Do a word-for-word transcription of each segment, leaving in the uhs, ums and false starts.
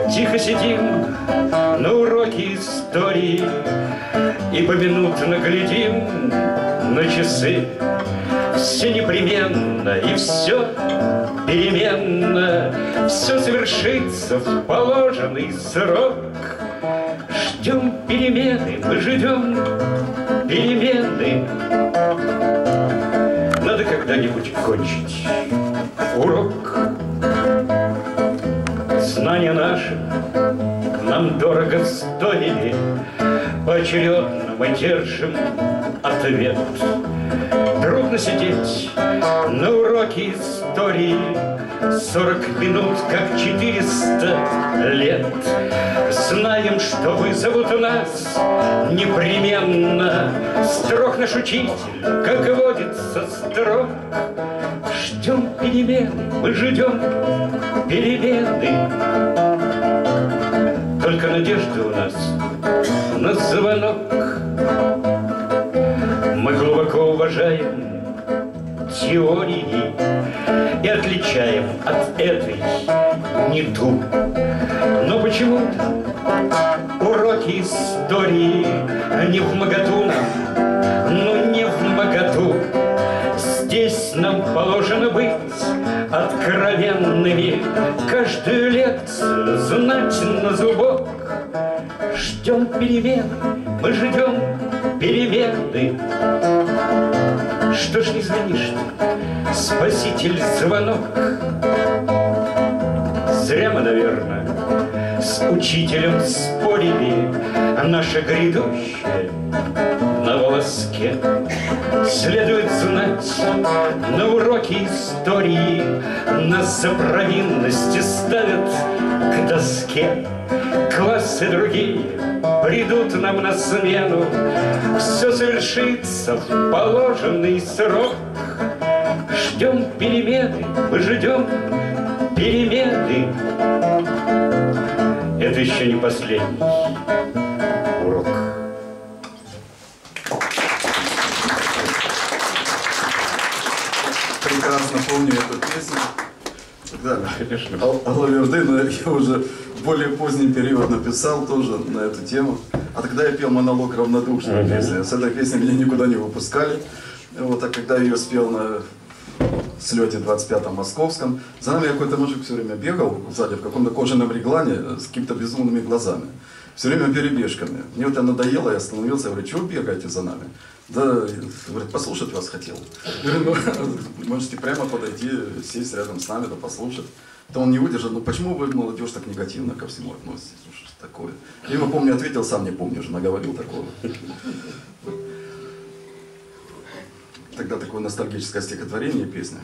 Тихо сидим на уроке истории и поминутно глядим на часы. Все непременно и все переменно, все совершится в положенный срок. Ждем перемены, мы ждем перемены. Надо когда-нибудь кончить урок. Знания наши нам дорого стоили, поочередно мы держим ответ. Трудно сидеть на уроке истории сорок минут, как четыреста лет. Знаем, что вызовут нас непременно. Строг наш учитель, как водится, строг. Ждем перемены, мы ждем перемены. Только надежда у нас на звонок. Мы глубоко уважаем теории и отличаем от этой не ту. Но почему-то уроки истории не вмоготу нам, ну не вмоготу. Здесь нам положено быть откровенными, каждую лекцию знать на зубок. Ждем перемен, мы ждем перемены. Что ж не звонишь ты, спаситель, звонок? Зря мы, наверное, с учителем спорили, наше грядущее на волоске. Следует знать, на уроке истории нас за провинности ставят к доске. Классы другие придут нам на смену, все совершится в положенный срок. Ждем перемены, мы ждем перемены. Это еще не последний урок. Прекрасно помню эту песню. Да, конечно. Алаверды, но я уже в более поздний период написал тоже на эту тему. А тогда я пел монолог равнодушной uh-huh. песни. С этой песни меня никуда не выпускали. Вот, а когда я ее спел на слете двадцать пятом московском, за нами какой-то мужик все время бегал сзади в каком-то кожаном реглане с какими-то безумными глазами. Все время перебежками. Мне вот это надоело, я остановился, я говорю, чего бегаете за нами? Да, говорит, послушать вас хотел. Я говорю, ну, можете прямо подойти, сесть рядом с нами, да послушать. То он не выдержал, ну почему вы, молодежь, так негативно ко всему относитесь? Ну, что такое? Я ему, помню, ответил, сам не помню, уже наговорил такого. Тогда такое ностальгическое стихотворение, песня.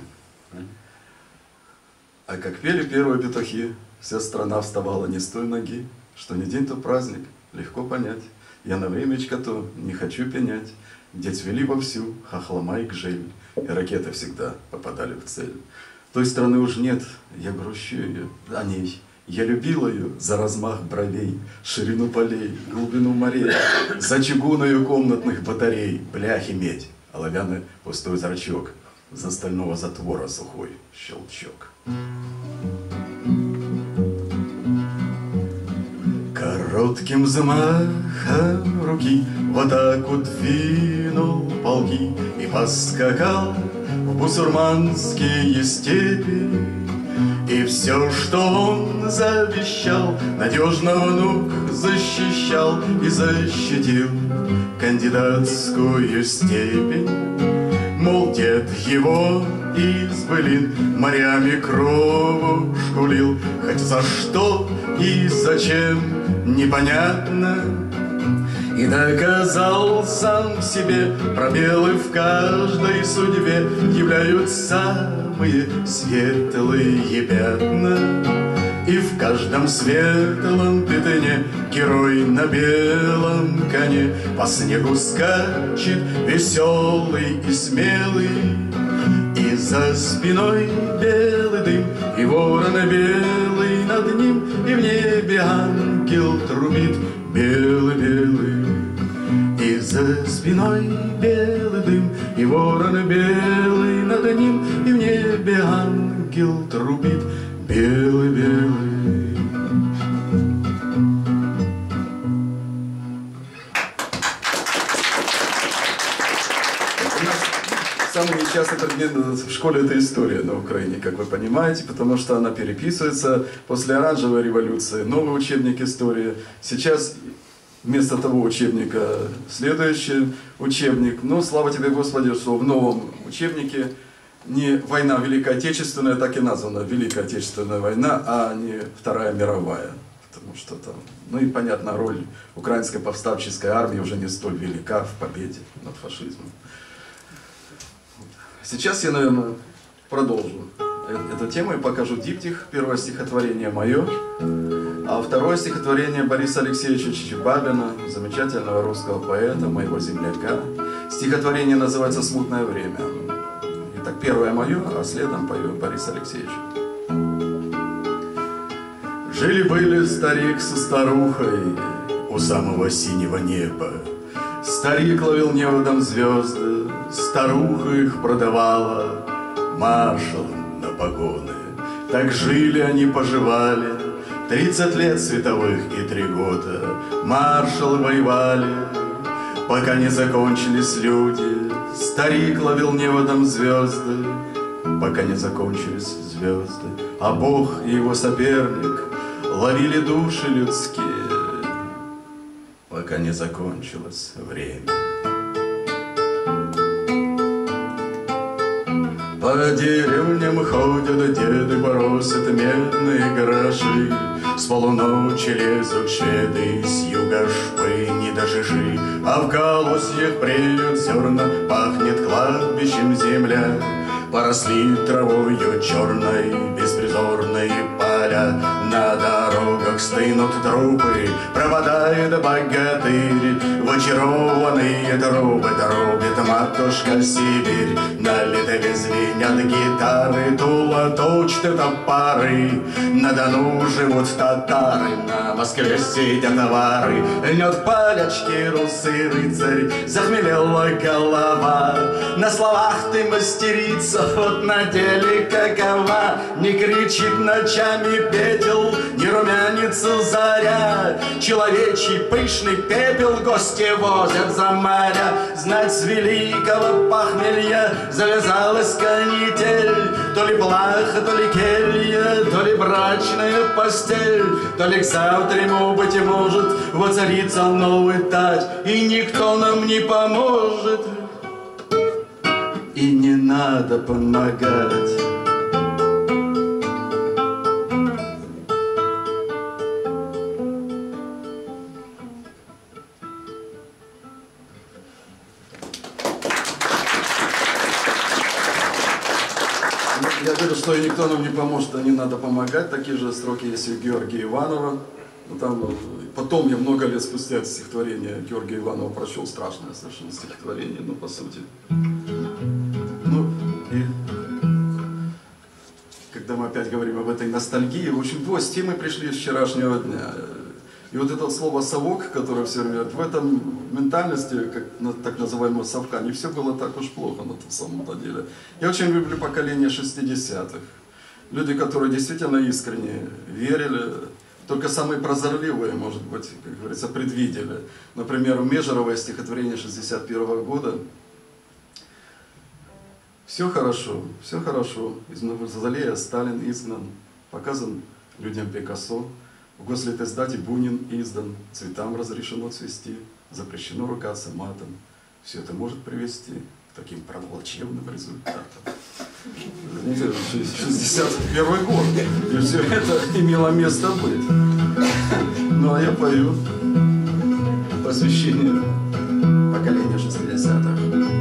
А как пели первые петухи, вся страна вставала не с той ноги, что не день, то праздник, легко понять. Я на времечко то не хочу пенять, где цвели вовсю хохлома и гжель, и ракеты всегда попадали в цель. Той страны уж нет, я грущу ее о ней. Я любил ее за размах бровей, ширину полей, глубину морей, за чугуною комнатных батарей, бляхи медь, оловянный пустой зрачок, за стального затвора сухой щелчок. Коротким взмахом руки в атаку двинул полки и поскакал в бусурманские степи. И все, что он завещал, надежно внук защищал и защитил кандидатскую степень. Мол, дед его из былин морями кровушку лил, хоть за что и зачем непонятно. И доказал сам себе, пробелы в каждой судьбе являются самые светлые пятна. И в каждом светлом пятне герой на белом коне по снегу скачет веселый и смелый. И за спиной белый дым, и ворон белый над ним, и в небе ангел трубит белый-белый. И за спиной белый дым, и ворон белый над ним, и в небе ангел трубит белый-белый. сейчас это, в школе это история на Украине, как вы понимаете, потому что она переписывается после оранжевой революции, новый учебник истории. Сейчас вместо того учебника следующий учебник. Но слава тебе, Господи, что в новом учебнике не война Великая Отечественная, так и названа Великая Отечественная война, а не Вторая мировая. Потому что там, ну и понятно, роль украинской повстанческой армии уже не столь велика в победе над фашизмом. Сейчас я, наверное, продолжу эту тему и покажу диптих. Первое стихотворение мое, а второе стихотворение Бориса Алексеевича Чичибабина, замечательного русского поэта, моего земляка. Стихотворение называется «Смутное время». Итак, первое мое, а следом поет Борис Алексеевич. Жили-были старик со старухой у самого синего неба. Старик ловил неводом звезды, старуха их продавала маршалам на погоны. Так жили они, поживали, тридцать лет световых и три года. Маршалы воевали, пока не закончились люди. Старик ловил неводом звезды, пока не закончились звезды. А Бог и его соперник ловили души людские, пока не закончилось время. По деревням ходят деды, бросят медные гроши. С полуночи лезут шведы, с юга шпы не до жижи. А в колосьях бреют зерна, пахнет кладбищем земля. Поросли травою черной, беспризорные поля. На дорогах стынут трупы, пропадает богатырь. В очарованные трубы трубит матушка Сибирь. На литве звенят гитары, Тула точат топоры. На Дону живут татары, на Москве сидят товары. Льнет полячки русый рыцарь, захмелела голова. На словах ты мастерица, вот на деле какова. Не кричит ночами пепел, не румянится заря. Человечий пышный пепел гости возят за моря. Знать с великого похмелья завязалась канитель. То ли плаха, то ли келья, то ли брачная постель. То ли к завтраму, быть может, воцарится новый тать, и никто нам не поможет. И не надо помогать. Я говорю, что и никто нам не поможет, а не надо помогать. Такие же строки есть у Георгия Иванова. Ну, там, потом я много лет спустя это стихотворение Георгия Иванова прочел, страшное совершенно стихотворение, ну, по сути. Ну, и когда мы опять говорим об этой ностальгии, в общем, вот с темы пришли с вчерашнего дня. И вот это слово «совок», которое все время, в этом ментальности, как так называемого совка, не все было так уж плохо на самом-то деле. Я очень люблю поколение шестидесятых. Люди, которые действительно искренне верили, только самые прозорливые, может быть, как говорится, предвидели. Например, Межеровое стихотворение шестьдесят первого года. Все хорошо, все хорошо. Из Мавзолея Сталин изгнан, показан людям Пикассо. В гослитиздате Бунин издан, цветам разрешено цвести, запрещено ругаться матом. Все это может привести к таким плачевным результатам. шестьдесят первый год, и все это имело место быть. Ну а я пою посвящение поколению шестидесятых.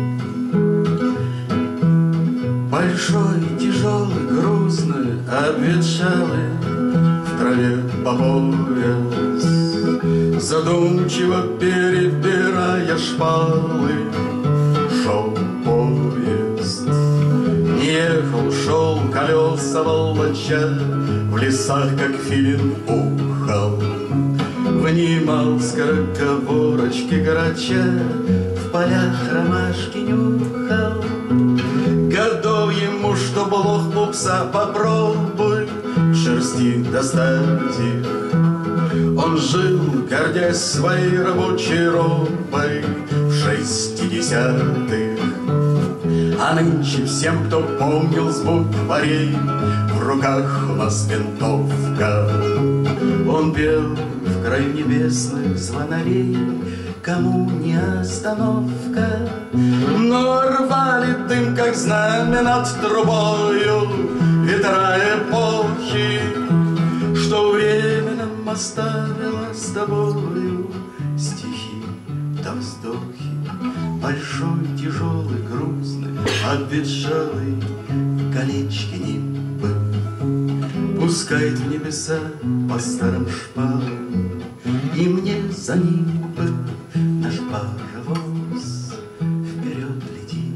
Большой, тяжелый, грустный, обветшалый, в траве по пояс, задумчиво перебирая шпалы, шел поезд. Не ехал, шел, колеса волоча, в лесах, как филин, ухал. Внимал скороговорочки грача, в полях ромашки нюхал. Годов ему, что блох пупса попробуй шерсти достать их. Он жил, гордясь своей рабочей робой в шестидесятых. А нынче всем, кто помнил звук варей, в руках у нас винтовка. Он пел в краю небесных звонарей, кому не остановка. Но рвали дым, как знамя над трубою, ветра эпохи, что время нам оставило с тобою. Стихи да вздохи, большой, тяжелый, грустный, обветшалый, колечки нимбы пускает в небеса по старым шпалам, и мне за ним бы наш паровоз вперед летит.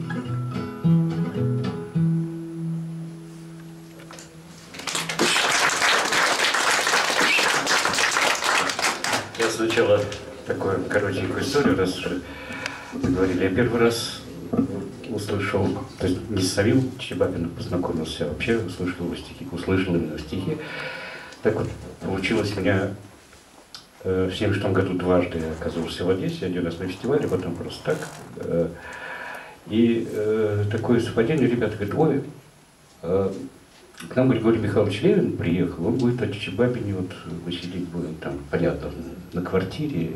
Я сначала такую коротенькую историю, раз уже говорили. Я первый раз услышал, то есть не с самим Чичибабиным познакомился, а вообще услышал его стихи, услышал именно стихи. Так вот, получилось у меня э, в семьдесят шестом году дважды я оказывался в Одессе, один раз на фестивале, потом просто так. Э, и э, такое совпадение, ребята говорят, ой, э, к нам Григорий Михайлович Левин приехал, он будет о Чичибабине, вот мы сидеть будем там, понятно, на квартире,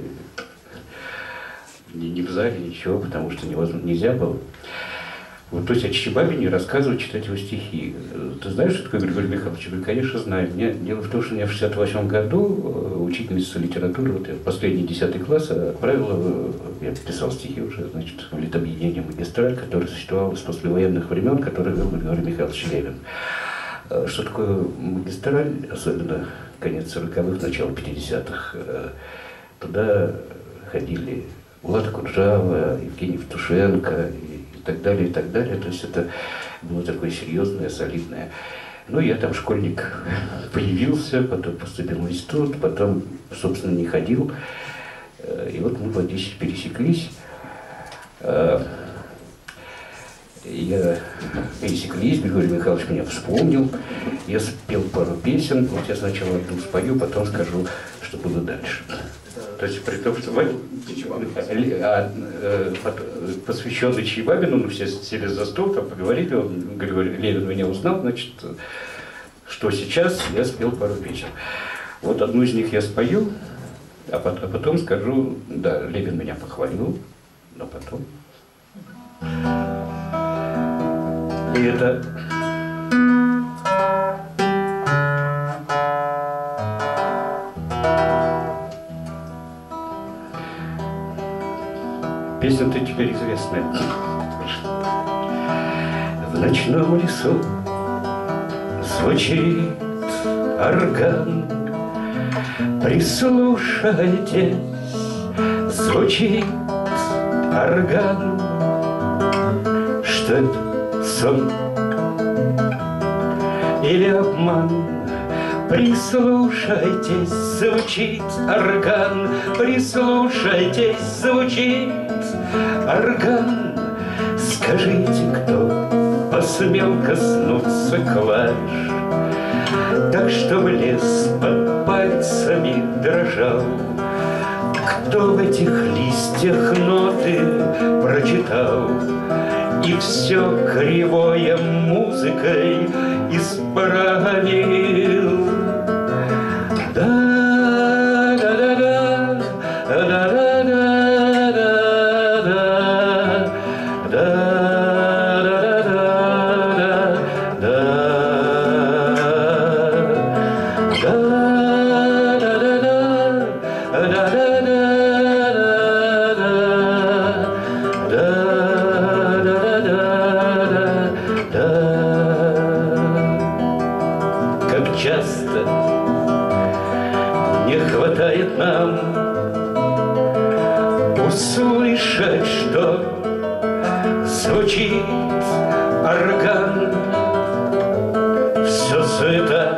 не, не в зале, ничего, потому что невозможно, нельзя было. Вот, то есть о Чичибабине рассказывать, читать его стихи. Ты знаешь, что такое Григорий Михайлович? Я, конечно, знаю. Мне, дело в том, что меня в шестьдесят восьмом году учительница литературы, вот я последний десятый класс, отправила, я писал стихи уже, значит, в литобъединение «Магистраль», которое существовало с послевоенных времен, которое вел Григорий Михайлович Левин. Что такое «Магистраль», особенно конец сороковых, начало пятидесятых, туда ходили Влад Куджава, Евгений Евтушенко и, и так далее, и так далее. То есть это было такое серьезное, солидное. Ну, я там школьник появился, потом поступил в институт, потом, собственно, не ходил. И вот мы в Одессе пересеклись. Я пересеклись, Григорий Михайлович меня вспомнил. Я спел пару песен. Вот я сначала одну спою, потом скажу, что было дальше. То есть при том, что посвященный Чичибабину, ну, все сели за стол, там поговорили, он, Григорий Левин меня узнал, значит, что сейчас я спел пару песен. Вот одну из них я спою, а потом, а потом скажу, да, Левин меня похвалил, но потом. И это... Песня-то теперь известная. В ночном лесу звучит орган. Прислушайтесь, звучит орган. Что это, сон или обман? Прислушайтесь, звучит орган. Прислушайтесь, звучит орган. Скажите, кто посмел коснуться клавиш, так, чтобы лес под пальцами дрожал? Кто в этих листьях ноты прочитал и все кривое музыкой исправил? Услышать, что звучит орган. Все суета,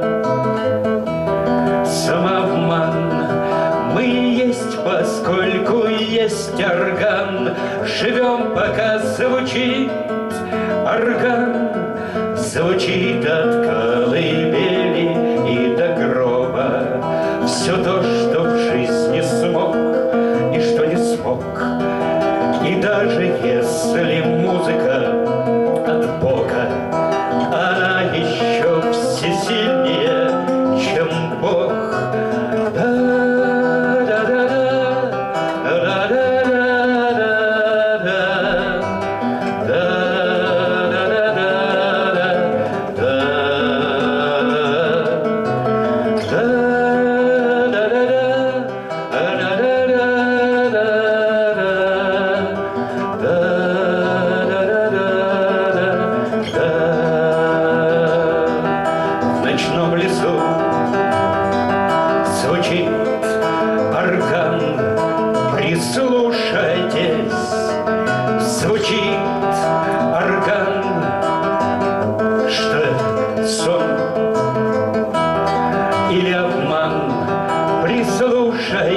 самообман. Мы есть, поскольку есть орган. Живем, пока звучит орган. Звучит от колыбели и до гроба. Все то, что в жизни смог и что не смог. И даже если музыка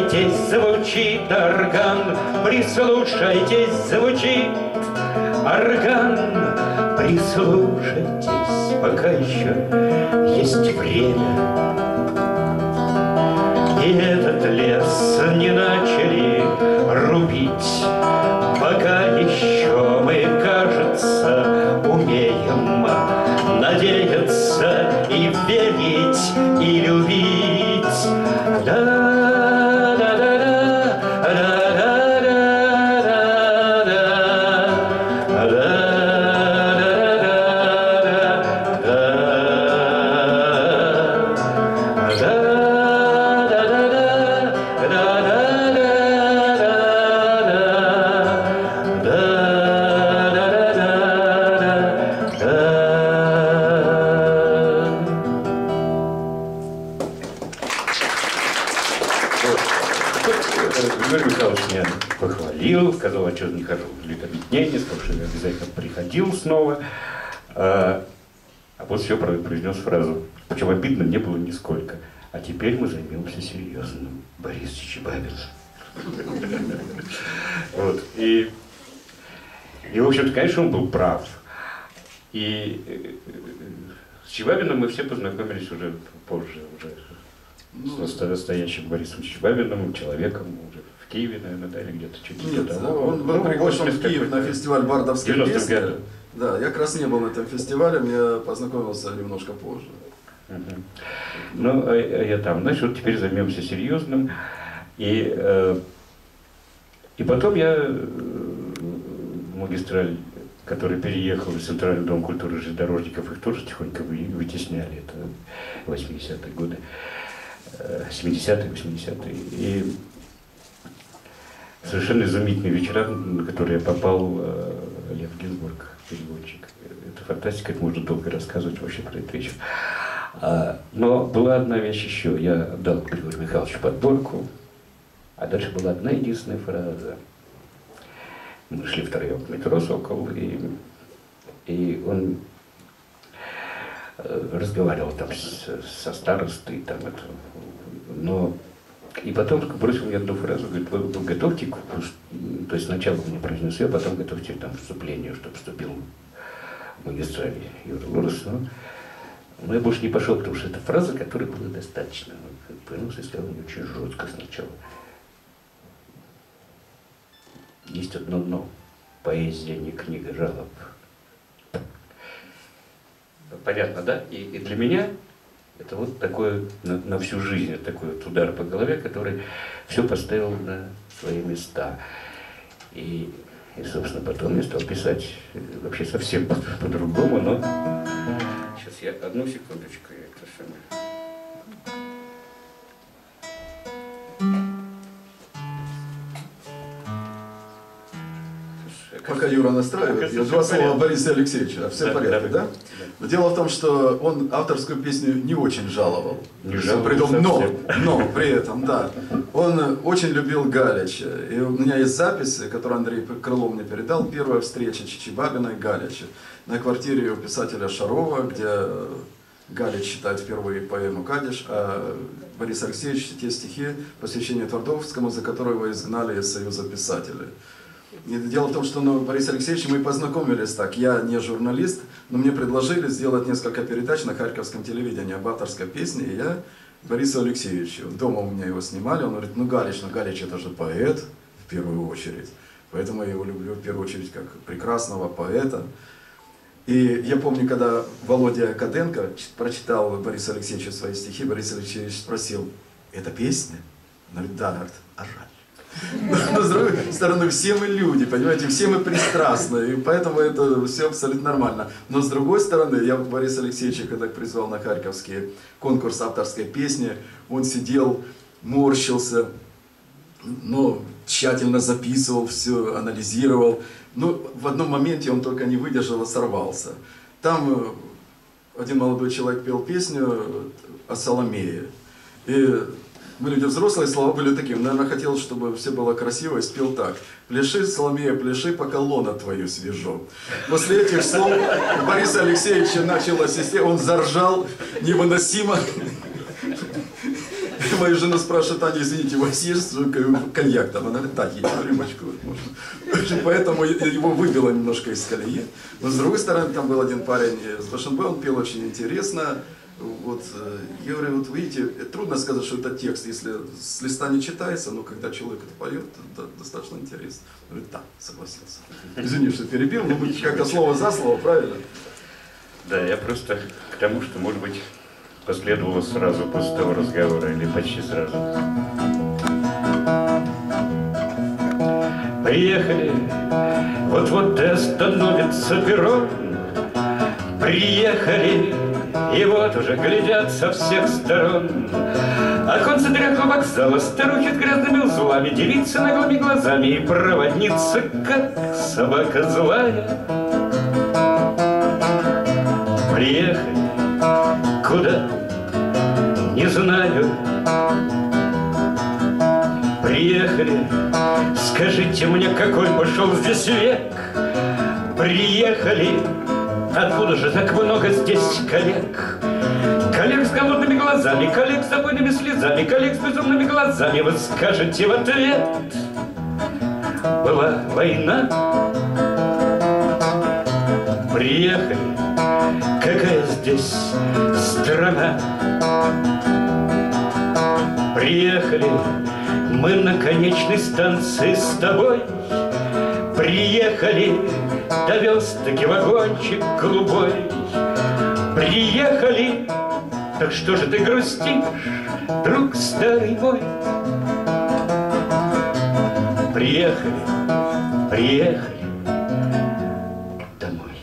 Прислушайтесь, звучит орган, прислушайтесь, звучит орган, прислушайтесь, пока еще есть время. И этот лес не начали рубить, пока еще мы, кажется, умеем надеяться и верить, и любить. Сказал, а что не хожу в летообъединение, сказал, что я обязательно приходил снова. А, а после всего произнес фразу, причем обидно не было нисколько. А теперь мы займемся серьезным. Борис Чичибабин. Вот. И, и, в общем-то, конечно, он был прав. И с Чичибабиным мы все познакомились уже позже, уже ну, с настоящим Борисом Чичибабиным, человеком уже в Киеве, наверное, да, или где-то чуть не Нет, того. Он был ну, приглашен в Киев на фестиваль бардовской песни. Да, я как раз не был на этом фестивале, я познакомился немножко позже. Uh-huh. Ну, а я там, значит, вот теперь займемся серьезным. И, э, и потом я в магистраль, который переехал в Центральный дом культуры железнодорожников, их тоже тихонько вы, вытесняли, это восьмидесятые годы, семидесятые, восьмидесятые. И совершенно изумительный вечера, на который я попал, Лев Гинзбург, переводчик. Это фантастика, это можно долго рассказывать вообще про этот вечер. Но была одна вещь еще. Я дал Григорию Михайловичу подборку, а дальше была одна единственная фраза. Мы шли втроем в метро «Сокол», и, и он разговаривал там с, со старостой, там это, но и потом бросил мне одну фразу, говорит, вы, вы готовьте, то есть сначала мне произнес ее, потом готовьте там вступление, чтобы вступил в магистраль Юра Лорес. Но я больше не пошел, потому что это фраза, которой было достаточно. Повернулся и сказал мне очень жестко сначала. Есть одно «но». Поэзия не книга жалоб. Понятно, да? И, и для меня это вот такое на, на всю жизнь, такой вот удар по голове, который все поставил на свои места. И, и собственно, потом я стал писать вообще совсем по-другому, но... Сейчас я одну секундочку, я это самое... Пока Юра настраивает, я два слова Бориса Алексеевича. Все в порядке, да? Но дело в том, что он авторскую песню не очень жаловал. Не жаловал но, но при этом, да, он очень любил Галича. И у меня есть записи, которые Андрей Крылов мне передал. Первая встреча Чичибабина и Галича на квартире у писателя Шарова, где Галич читает впервые поэму «Кадиш», а Борис Алексеевич те стихи посвящения Твардовскому, за которые его изгнали из Союза писателей. И дело в том, что ну, Борис Алексеевич, мы познакомились так. Я не журналист, но мне предложили сделать несколько передач на Харьковском телевидении об авторской песне. И я Борису Алексеевичу, дома у меня его снимали, он говорит, ну Галич, ну Галич это же поэт в первую очередь. Поэтому я его люблю в первую очередь как прекрасного поэта. И я помню, когда Володя Каденко прочитал Борису Алексеевичу свои стихи, Борис Алексеевич спросил, это песня? Он говорит, да, а жаль. Но с другой стороны, все мы люди, понимаете, все мы пристрастны, и поэтому это все абсолютно нормально. Но с другой стороны, я Бориса Алексеевича, когда призвал на Харьковский конкурс авторской песни, он сидел, морщился, но тщательно записывал все, анализировал. Но в одном моменте он только не выдержал и сорвался. Там один молодой человек пел песню о Соломее. И мы люди взрослые, слова были такими. Наверное, хотел, чтобы все было красиво, и спел так. «Пляши, Соломея, пляши, пока лона твою свежо». После этих слов у Бориса Алексеевича началась истерика. Он заржал невыносимо. мою жену спрашивают: Аня, извините, у вас есть коньяк там? Она говорит: так, есть, рюмочку можно. Поэтому его выбило немножко из колеи. Но с другой стороны, там был один парень с Душанбе, он пел очень интересно. Вот, я говорю, вот видите, трудно сказать, что это текст, если с листа не читается, но когда человек это поет, это достаточно интересно. Говорит: да, согласился. Извини, что перебил, но как-то слово за слово, правильно? Да, я просто к тому, что, может быть, последовало сразу после того разговора, или почти сразу. Приехали, вот-вот остановится перрон. Приехали, и вот уже глядят со всех сторон. Оконцы дряхлого вокзала, старухи с грязными узлами, девицы наглыми глазами и проводница, как собака злая. Приехали, куда? Не знаю. Приехали, скажите мне, какой пошел здесь век? Приехали, откуда же так много здесь коллег? Коллег с голодными глазами, коллег с забойными слезами, коллег с безумными глазами. Вы скажете в ответ: была война. Приехали, какая здесь страна? Приехали мы на конечной станции с тобой. Приехали, довез-таки вагончик голубой. Приехали, так что же ты грустишь, друг старый мой? Приехали, приехали домой.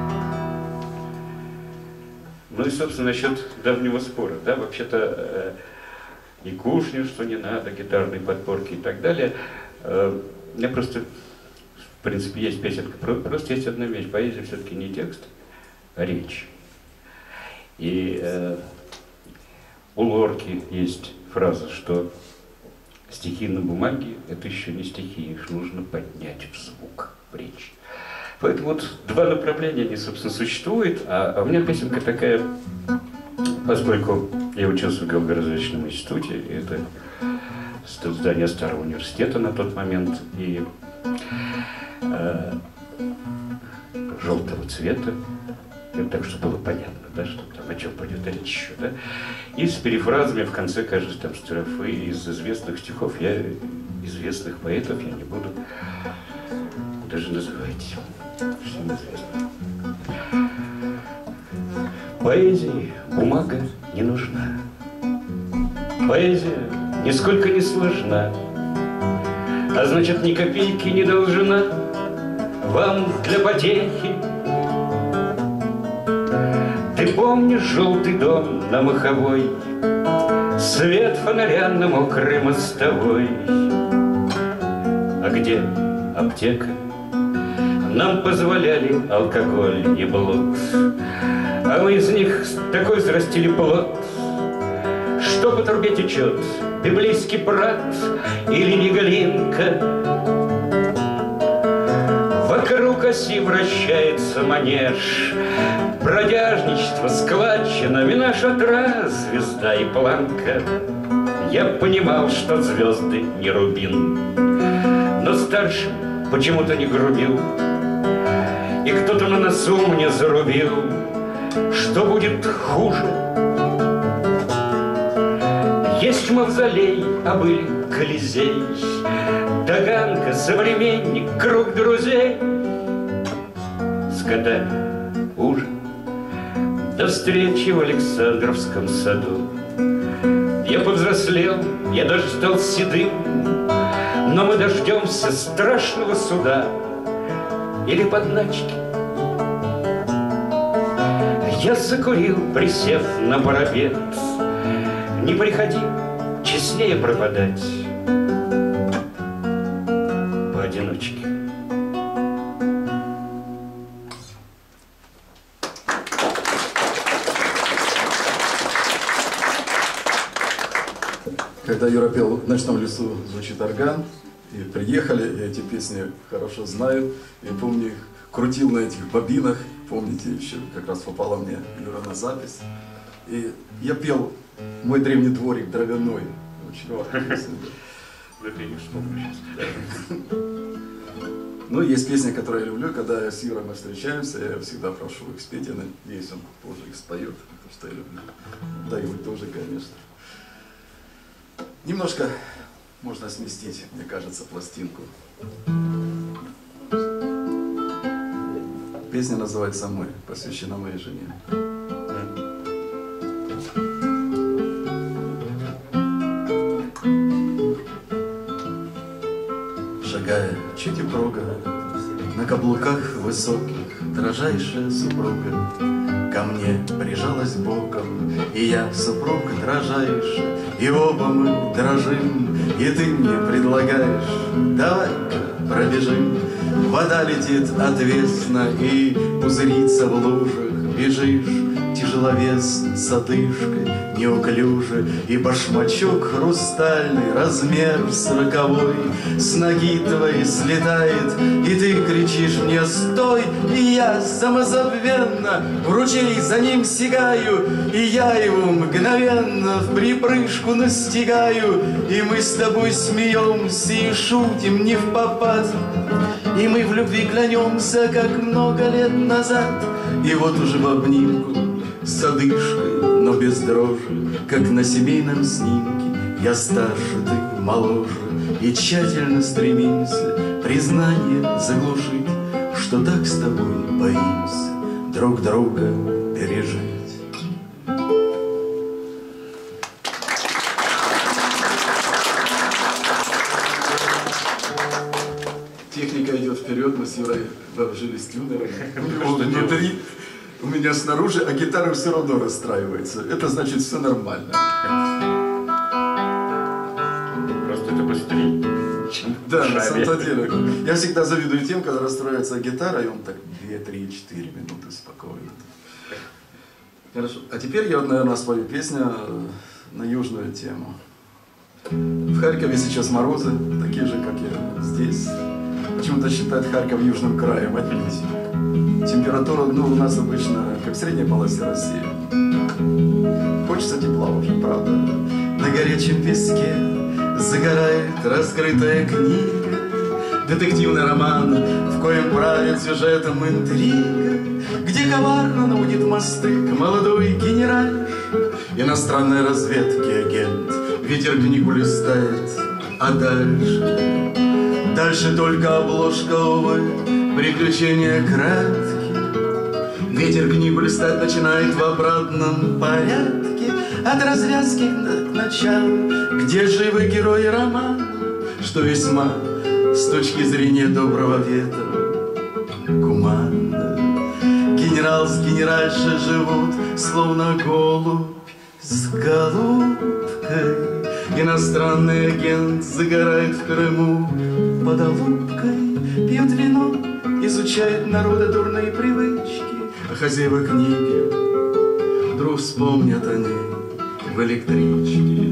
Ну и, собственно, насчет давнего спора, да, вообще-то и кушни, что не надо, гитарные подпорки и так далее. У меня просто, в принципе, есть песенка, просто есть одна вещь: поэзия все-таки не текст, а речь. И э, у Лорки есть фраза, что стихи на бумаге — это еще не стихи, их нужно поднять в звук, в речь. Поэтому вот два направления, они, собственно, существуют, а, а у меня песенка такая, поскольку я учился в геологоразведочном институте, это здание старого университета на тот момент, и э, желтого цвета, так что было понятно, да, что там о чем пойдет речь еще, да, и с перефразами в конце каждой там строфы из известных стихов. Я известных поэтов я не буду даже называть, всем известно. Поэзии бумага не нужна, поэзия нисколько не сложна, а значит, ни копейки не должна вам для потехи. Ты помнишь желтый дом на Маховой, свет фонаря на мокрой мостовой? А где аптека? Нам позволяли алкоголь и блуд, а мы из них такой взрастили плод, что по трубе течет библейский прат или Неголинка. Вокруг оси вращается манеж, бродяжничество, складчина, вина шатра, звезда и планка. Я понимал, что звезды не рубин, но старшим почему-то не грубил. И кто-то на носу мне зарубил, что будет хуже. Есть мавзолей, а были Колизей, Таганка, современник, круг друзей. С годами ужин, до встречи в Александровском саду. Я повзрослел, я даже стал седым, но мы дождемся страшного суда или подначки. Я закурил, присев на парапет. Не приходи, честнее пропадать поодиночке. Когда Юра пел «В ночном лесу звучит орган», и приехали, и эти песни хорошо знаю, я помню их, крутил на этих бобинах, помните, еще как раз попала мне Юра на запись. И я пел Мой древний дворик дровяной. Очень песня. Это я не вспомню сейчас. Ну, есть песня, которую я люблю, когда с Юрой мы встречаемся, я всегда прошу их спеть, я надеюсь, он позже их споет, потому что я люблю. Да, и вы тоже, конечно. Немножко можно сместить, мне кажется, пластинку. Песня называется «Мы», посвящена моей жене. Шагая чуть упруго, на каблуках высоких, дрожайшая супруга ко мне прижалась боком, и я, супруг, дрожайшая, и оба мы дрожим, и ты мне предлагаешь: давай-ка пробежим. Вода летит отвесно и пузырится в лужах, бежишь, тяжеловес с одышкой, неуклюже, и башмачок хрустальный, размер сороковой, с ноги твоей слетает, и ты кричишь мне: стой! И я самозабвенно в ручей за ним сигаю, и я его мгновенно в припрыжку настигаю, и мы с тобой смеемся и шутим не впопад, и мы в любви клянемся, как много лет назад, и вот уже в обнимку с одышкой, но без дрожи, как на семейном снимке. Я старше, ты моложе, и тщательно стремимся признание заглушить, что так с тобой боимся друг друга пережить. Техника идет вперед, мы с Юрой вооружились тюнерами. Внутри, у меня снаружи, а гитара все равно расстраивается. Это значит, все нормально. Просто это быстрее, чем да, на самом деле. Я всегда завидую тем, когда расстраивается гитара, и он так две, три, четыре минуты спокойно. Хорошо. А теперь я, наверное, спою песню на южную тему. В Харькове сейчас морозы, такие же, как и здесь. Почему-то считают Харьков южным краем, отнюдь. Температура, ну, у нас обычно, как в средней полосе России. Хочется тепла уже, правда. На горячем песке загорает раскрытая книга, детективный роман, в коем правит сюжетом интрига, где коварно наводит мосты к молодой генеральше, иностранной разведки агент, ветер книгу листает, а дальше... Дальше только обложка, увы, приключения краткие. Ветер книгу листать начинает в обратном порядке, от развязки к началу, где живы герои романа, что весьма, с точки зрения доброго ветра, гуманно. Генерал с генеральшей живут, словно голубь с голубкой. Иностранный агент загорает в Крыму под олубкой, пьет вино, изучает народа дурные привычки, а хозяева книги вдруг вспомнят о ней в электричке.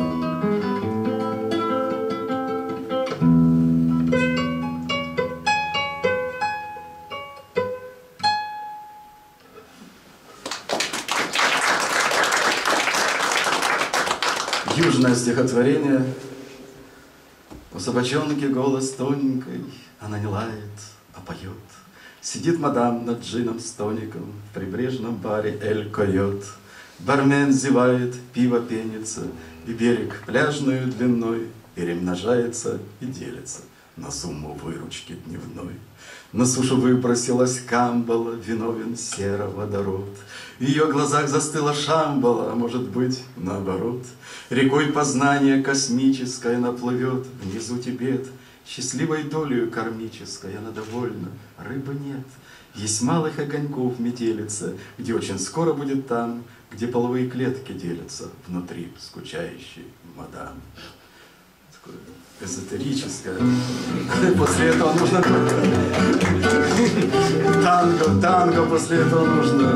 Южное стихотворение. У собачонки голос тоненькой, она не лает, а поет. Сидит мадам над джином с тоником в прибрежном баре Эль Койот. Бармен зевает, пиво пенится, и берег пляжную длиной перемножается и делится на сумму выручки дневной. На сушу выбросилась камбала, виновен сероводород. В ее глазах застыла шамбала, а может быть, наоборот. Рекой познания космической наплывет внизу Тибет. Счастливой долею кармической она довольна, рыбы нет. Есть малых огоньков метелица, где очень скоро будет там, где половые клетки делятся внутри скучающей мадам. Такое эзотерическое. После этого нужно танго, танго, после этого нужно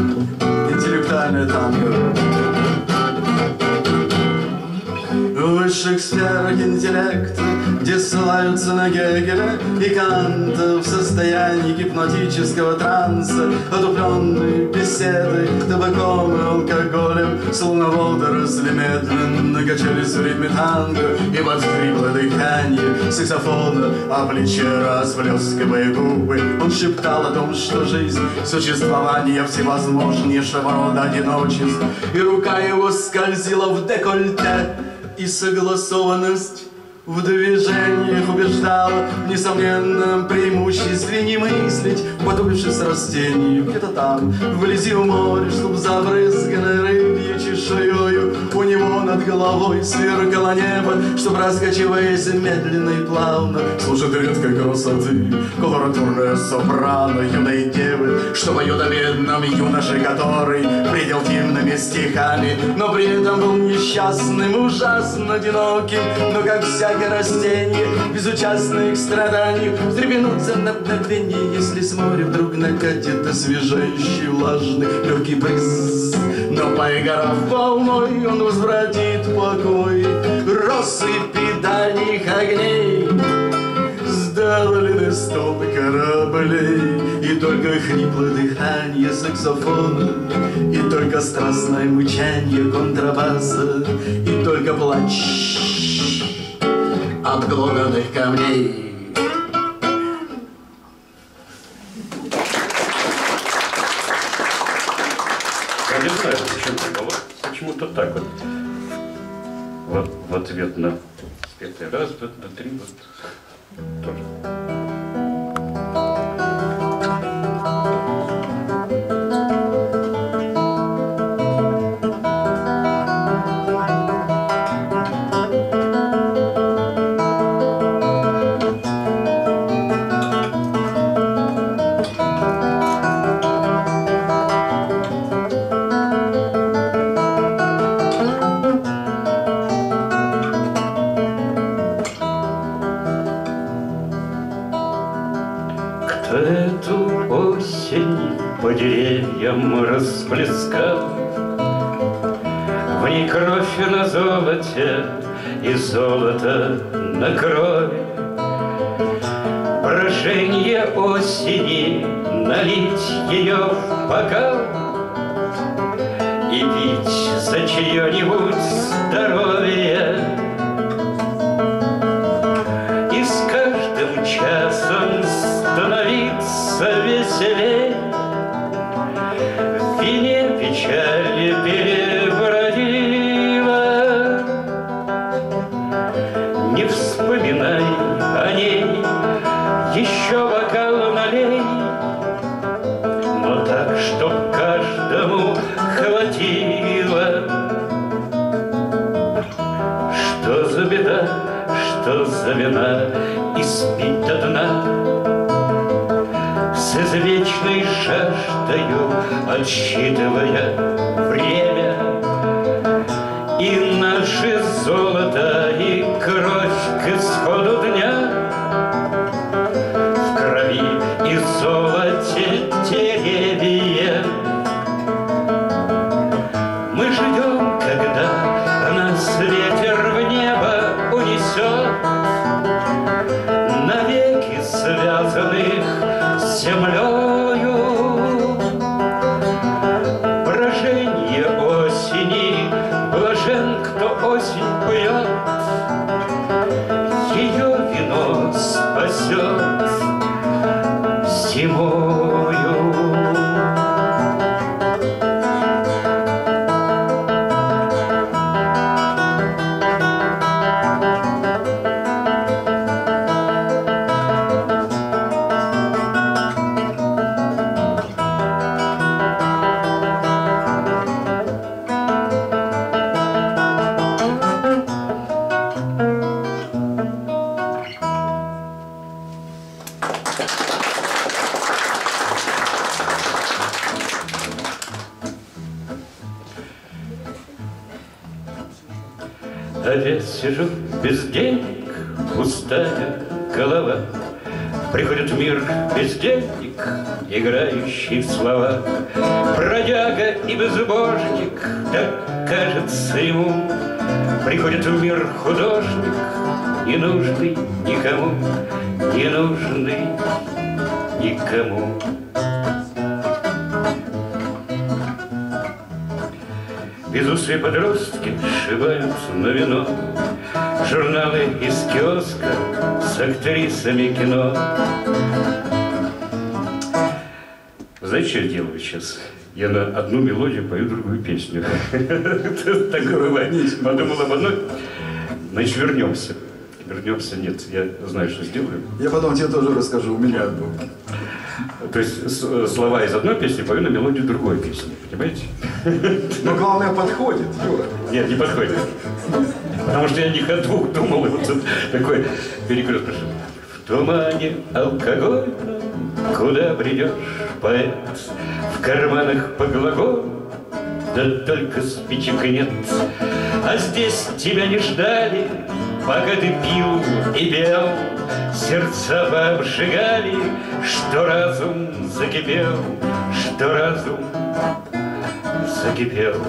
интеллектуальное танго. Вы высших сферах интеллекта, где ссылаются на Гегеля и Канта в состоянии гипнотического транса, отупленные беседы табаком и алкоголем, словно водоросли медленно качались в ритме танго, и под хриплое дыхание саксофона, а плече расплескивая губы, он шептал о том, что жизнь, существование всевозможнейшего рода одиночеств, и рука его скользила в декольте, и согласованность в движениях убеждала в несомненном преимуществе не мыслить, потупившись растению где-то там, вблизи у моря, чтоб забрызганной рыбьей чешуёю у него над головой сверкало небо, чтоб, раскачиваясь медленно и плавно, слушать редкой красоты колоратурная сопрано юной девы, что поет о бедном юноше, который пределтивными стихами, но при этом был несчастным, ужасно одиноким, но как всякое растение, безучастное к страданию, встрепенуться на мгновение, если с моря вдруг накатит освежающий влажный легкий бриз. Но поиграв волной, он возвратит покой россыпи дальних огней. Сдавленный стон кораблей, и только хриплое дыхание саксофона, и только страстное мычанье контрабаса, и только плач обглоданных камней. Я не знаю, почему, но вот почему-то так вот. Вот в ответ на спетый раз, два, три, вот тоже. Эту осень по деревьям расплескал, в ней кровь на золоте и золото на крови. Броженье осени налить ее в бокал и пить за чье-нибудь здоровье. И с каждым часом становиться веселей, в вине печали перебродила. Не вспоминай о ней, еще бокал налей, но так, чтоб каждому хватило. Что за беда, что за вина, и спит до дна, с извечной жаждою отсчитывая время. И наше золото, и кровь к исходу дня, в крови и золоте деревья. Мы ждем, когда нас ветер в небо унесет, навеки связанных с землею. Броженье осени, блажен, кто осень пьет, ее вино спасет зимою. Опять сижу без денег, пустая голова. Приходит в мир бездельник, играющий в слова. Бродяга и безбожник, так кажется ему, приходит в мир художник, не нужный никому, не нужный никому. Безусые подростки сшибаются на вино, журналы из киоска с актрисами кино. Знаете, что я делаю сейчас? Я на одну мелодию пою другую песню. Такое бывает. Подумал об одной. Значит, вернемся. Вернемся, нет, я знаю, что сделаю. Я потом тебе тоже расскажу, у меня был. То есть слова из одной песни пою на мелодию другой песни, понимаете? Но главное подходит, Юра. Нет, не подходит. Потому что я не о двух думал, и вот такой перекрест пришел. В тумане алкоголь, куда придешь, поэт, в карманах по глаголу, да только спичек нет. А здесь тебя не ждали, пока ты пил и пел, сердца пообжигали, что разум закипел, что разум закипел.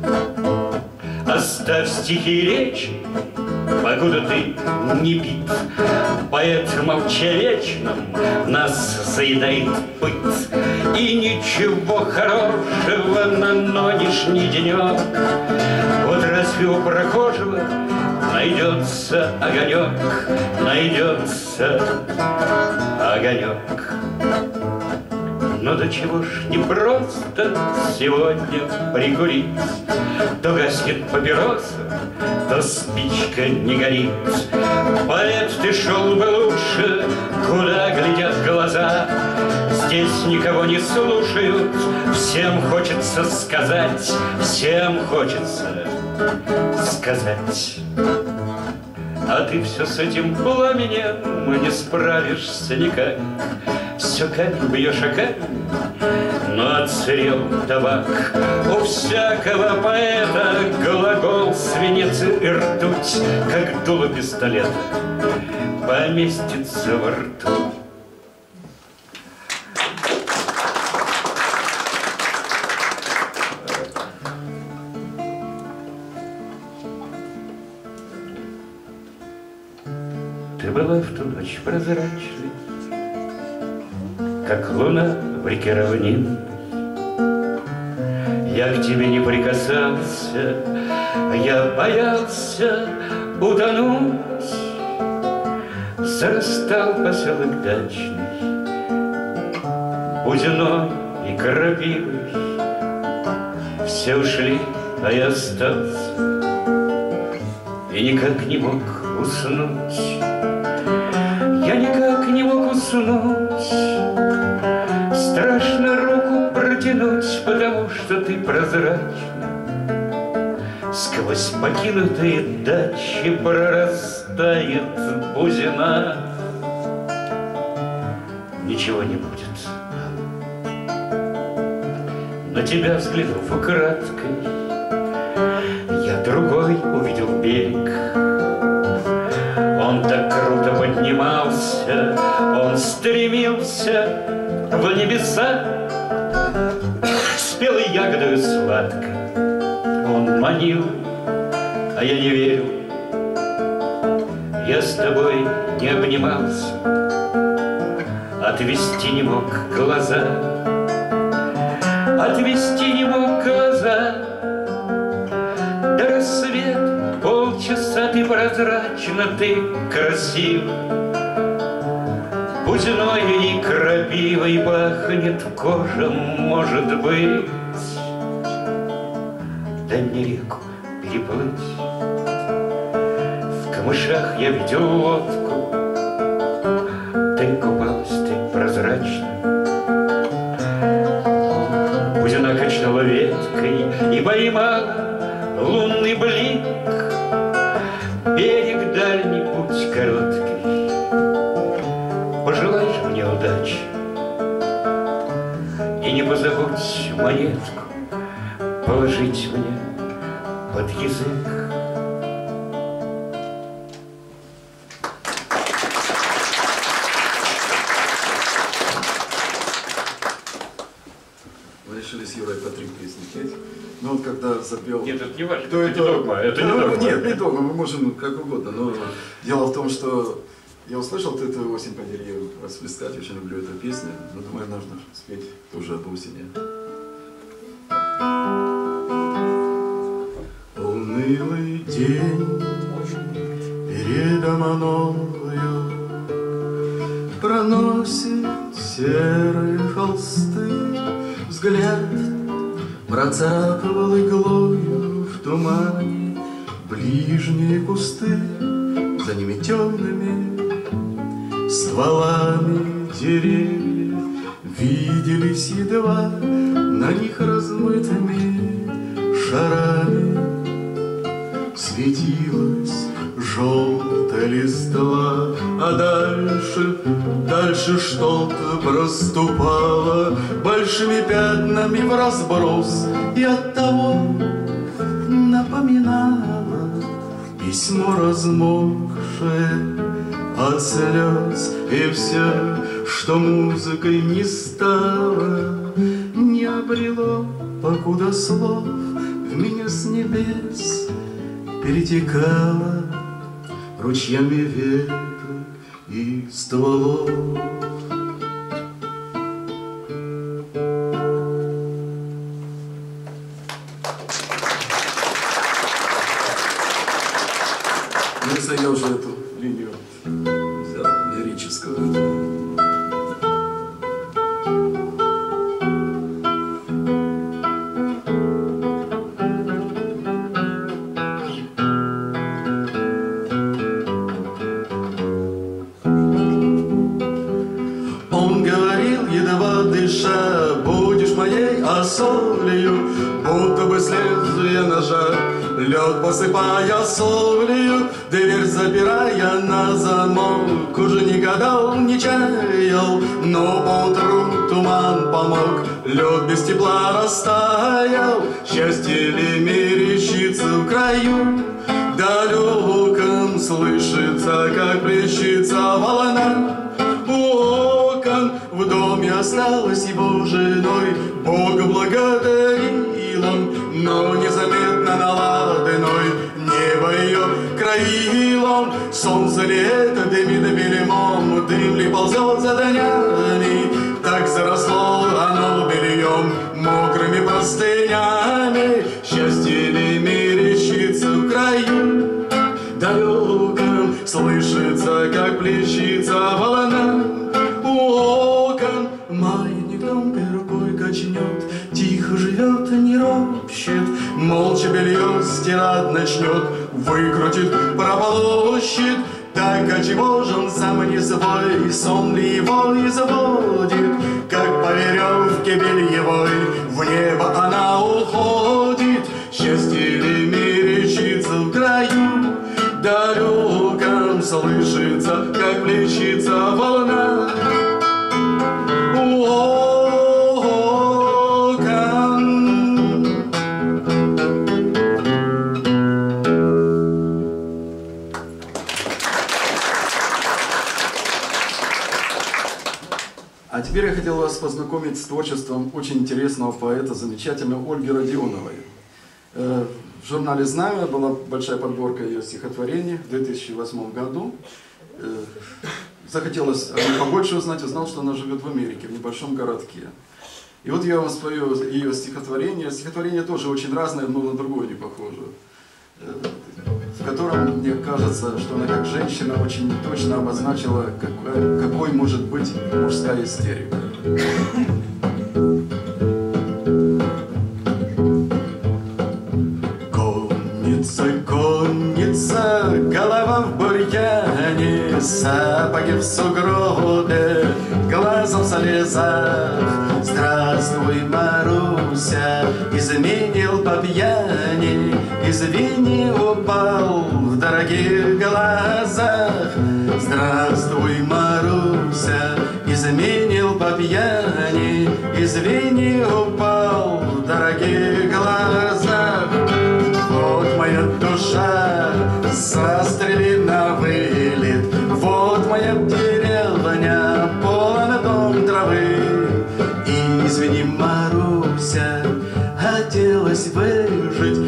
Оставь стихи и речи, покуда ты не бит. Поэт молчавечным нас заедает быт. И ничего хорошего на нынешний денек. Вот разве у прохожего найдется огонек, найдется огонек. Но до чего ж не просто сегодня прикурить. То гаснет папироса, то спичка не горит. Поэт, ты шел бы лучше, куда глядят глаза. Здесь никого не слушают, всем хочется сказать, всем хочется сказать. А ты все с этим пламенем не справишься никак. Все камень бьешь о камень, но отсырел табак. У всякого поэта глагол, свинец и ртуть, как дуло пистолета, поместится во рту. Ты была в ту ночь прозрачной, как луна в реке равнин. Я к тебе не прикасался, я боялся утонуть. Зарастал поселок дачный, бузиной и крапивой. Все ушли, а я остался и никак не мог уснуть. Я никак не мог уснуть. Страшно руку протянуть, потому что ты прозрачна. Сквозь покинутые дачи прорастает бузина. Ничего не будет. На тебя взглянув украдкой, я другой увидел берег. Он так круто поднимался, он стремился в небеса. Спелой ягодою сладкой он манил, а я не верил. Я с тобой не обнимался, отвести не мог глаза, отвести не мог глаза. До рассвета полчаса ты прозрачна, ты красива. Бузиной и крапивой пахнет кожа, может быть. Дай мне реку переплыть. В камышах я видел лодку, ты купалась, ты прозрачна. Бузина качнула веткой и поймала лунный блик. Берег дальний, путь короткий, пожелай же мне удачи. И не позабудь монетку положить мне под язык. Мы решили с Юрой по три песни петь. Ну вот когда запел. Нет, это не важно, то это, это не догма. Это ну, не догма. Нет, не догма, мы можем как угодно. Но дело в том, что я услышал «Ты, ты осень по деревьям расплескать», очень люблю эту песню, но думаю, нужно спеть тоже об осени. Унылый день передо мною проносит серые холсты, взгляд процарапывал иглою в тумане ближние кусты, за ними темными стволами деревьев виделись едва, на них размытыми шарами светилась желтая листва, а дальше, дальше что-то проступало большими пятнами в разброс, и оттого напоминало письмо размокшее от слез, и все, что музыкой не стало, не обрело покуда слов, в меня с небес перетекало ручьями веток и стволов. Если я уже эту линию взял, лирическую. Он говорил, едва дыша, будешь моей осолью, будто бы с лезвия ножа, лед посыпая солью, дверь запирая на замок. Уже не гадал, не чаял, но поутру туман помог, лед без тепла растаял. Счастье ли мерещится в краю далеком, слышится, как плещется волна. У окон в доме осталась его женой, Бога благодарил он, но незаметно наладанной небо ее краил он. Солнце ли это дымит бельмом, дым ли ползет за днями, так заросло оно бельем, мокрыми простынями. Счастье ли мерещится в краю далеком, слышится, как плещется волна. У окон маятник тонкой рукой качнет, тихо живет, не ропщет, молча белье стирать начнет, выкрутит, прополощет. Так, а чего же он сам не свой, сон ли его изводит, как по веревке бельевой в небо она уходит. Счастье ли мерещится в краю далеком, слышится, как плещется волна. У окон. А теперь я хотел вас познакомить с творчеством очень интересного поэта, замечательной Ольги Родионовой. В журнале «Знамя» была большая подборка ее стихотворений в две тысячи восьмом году. Захотелось побольше узнать, узнал, что она живет в Америке, в небольшом городке. И вот я вам спою ее стихотворение. Стихотворение тоже очень разное, но на другое не похоже. В котором, мне кажется, что она как женщина очень точно обозначила, какой, какой может быть мужская истерика. Конница, конница, голова в бурьяне, сапоги в сугробе, глазом в слезах. Здравствуй, Маруся, изменил по пьяни, извини, упал в дорогих глазах. Здравствуй, Маруся, изменил по пьяни, извини, упал в дорогих глазах. Вот моя душа застрелена вылет, вот моя деревня полна дом травы. Извини, Маруся, хотелось выжить,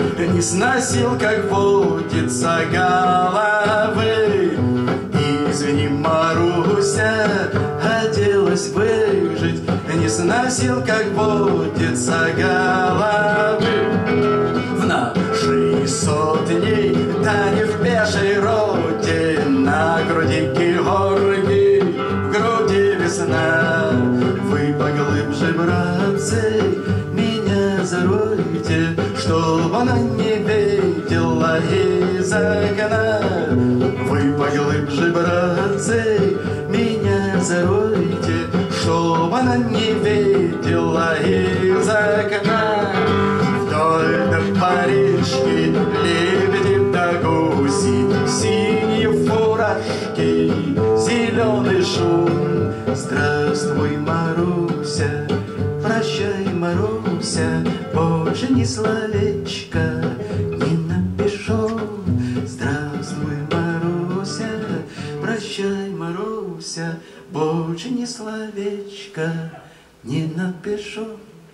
не сносил, как водится, головы. Извини, Маруся, оделась выжить, не сносил, как водится, головы. В нашей сотне, да не в пешей роте, на груди Георгий, в груди весна. Вы поглубже, братцы, меня заройте, чтоб она не видела из окна. Вы поглубже, братцы, меня заройте, чтоб она не видела из окна. Вдоль до Парижки, лебеди да гуси, синие фуражки, зеленый шум. Здравствуй, Маруся, прощай, Маруся, больше ни словечко не напишу. Здравствуй, Маруся, прощай, Маруся, больше ни словечко не напишу.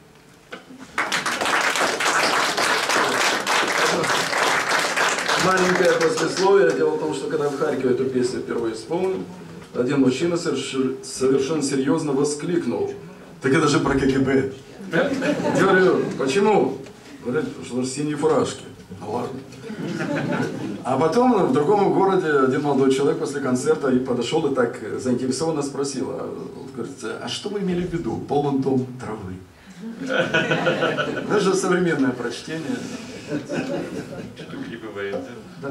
Маленькое послесловие. Дело в том, что когда в Харькове эту песню впервые исполнил, один мужчина совершенно серьезно воскликнул: так это же про КГБ. Я говорю, почему? Говорит, что синие фуражки. Ну ладно. А потом в другом городе один молодой человек после концерта и подошел и так заинтересованно спросил, а, говорит, а что вы имели в виду? Полон дом травы. Даже современное прочтение. Штук не бывает, да? Да.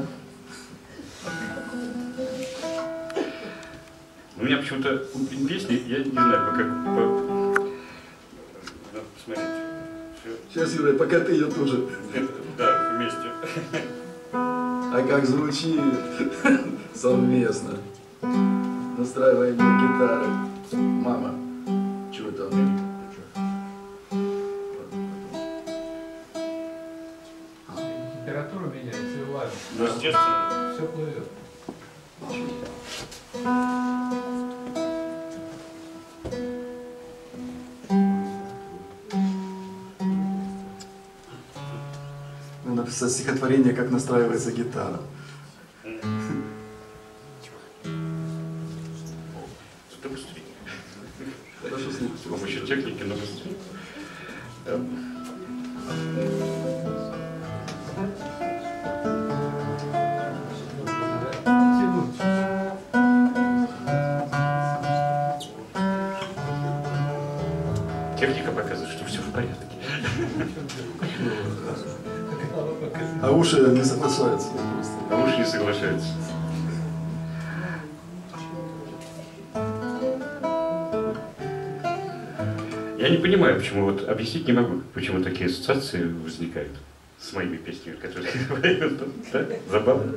У меня почему-то песни, я не знаю, пока... По... Надо посмотреть. Все. Сейчас, Юра, пока ты ее тоже. Да, вместе. А как звучит совместно. Настраиваем гитары. Мама, чего там? Температура меняется, и влажность. Ну, естественно. Все плывет. Надо написать стихотворение, как настраивается гитара. Что быстрее. Хорошо слушать. С помощью техники, но быстрее. Техника показывает, что все в порядке. А уши не соглашаются. А уж не соглашаются. Я не понимаю, почему, вот объяснить не могу, почему такие ассоциации возникают с моими песнями, которые поют. Да? Забавно.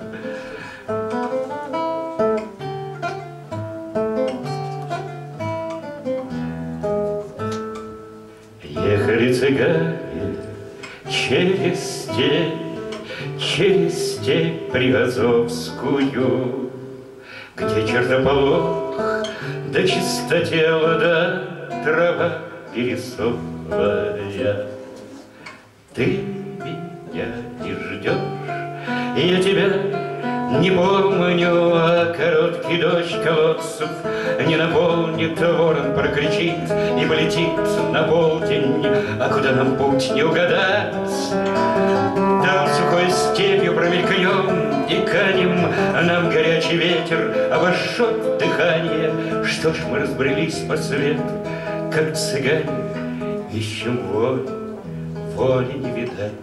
Ехали цыгане через степь, через степь Приазовскую, где чертополох, да чистотела, да трава пересохлая. Ты меня не ждешь, я тебя не помню, а короткий дождь колодцев не наполнит, ворон прокричит и полетит на полдень, а куда нам путь не угадать. Там сухой степью промелькнем и канем, нам горячий ветер обожжет дыхание. Что ж мы разбрелись по свету, как цыгане, ищем воли, воли не видать.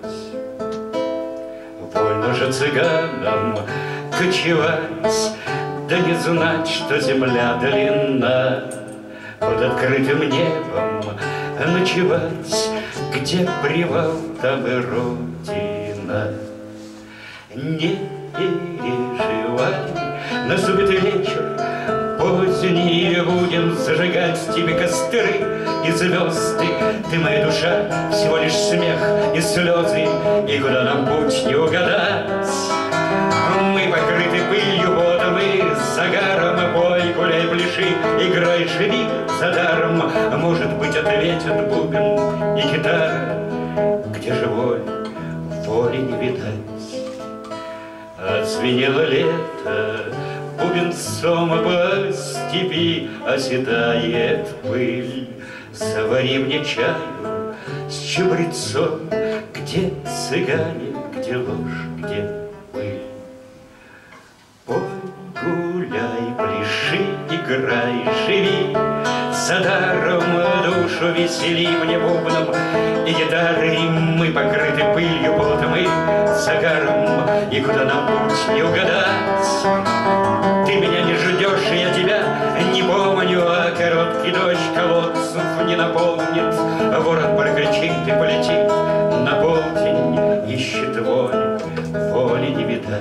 Вольно же цыганам кочевать, да не знать, что земля длинна, под открытым небом ночевать, где привал, там и родина. Не переживай, наступит вечер поздний, будем зажигать тебе костры и звезды. Ты, моя душа, всего лишь смех и слезы, и куда нам путь не угадать. Мы покрыты пылью, потом и загаром, пой, гуляй, пляши, играй, живи за даром. Может быть, ответит бубен и гитара, где живой поле не видать. Отзвенело лето, бубенцом по степи оседает пыль. Завари мне чаю с чабрецом, где цыгане, где ложь, где пыль. Пой, гуляй, пляши, играй, живи, за даром душу весели мне бубном и гитарой. Мы покрыты пылью, потом и загаром, и куда нам путь не угадать. Ты меня не ждешь, и я тебя не помню, а короткий дождь колодцев не наполнит. Ворон прокричит и полетит на полдень, ищет воли, воли не видать.